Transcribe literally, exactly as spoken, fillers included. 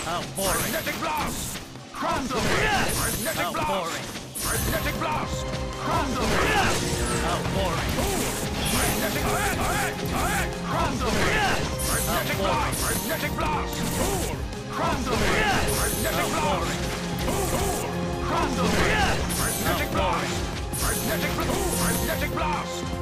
How boring. Magnetic blast! Crumble! Magnetic How blast! boring. Magnetic blast! Crumble! How boring. Magnetic ahead, ahead, ahead! Crumble! Magnetic blast! Magnetic blast! Crumble! Magnetic blast! Crumble! Magnetic blast! Magnetic blast! Magnetic blast!